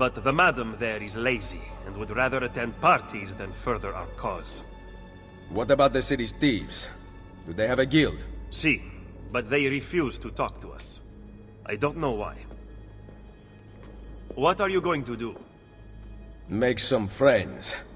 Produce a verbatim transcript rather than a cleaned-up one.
But the madam there is lazy, and would rather attend parties than further our cause. What about the city's thieves? Do they have a guild? Si, but they refuse to talk to us. I don't know why. What are you going to do? Make some friends.